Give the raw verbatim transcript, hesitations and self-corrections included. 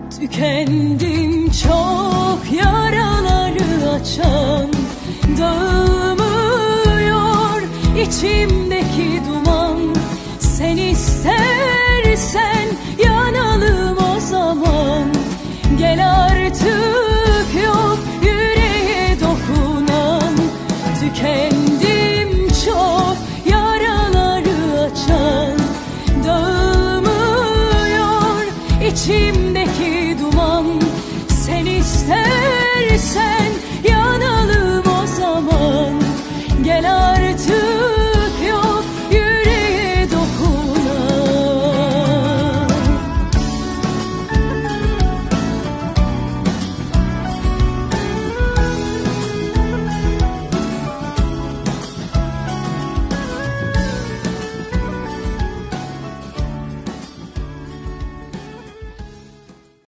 Tükendim çok yaraları açan, dağılmıyor içimdeki duman. Sen istersen yanalım o zaman, gel artık yok yüreğe dokunan. Tükendim çok yaraları açan, dağılmıyor içimdeki duman. Sen istersen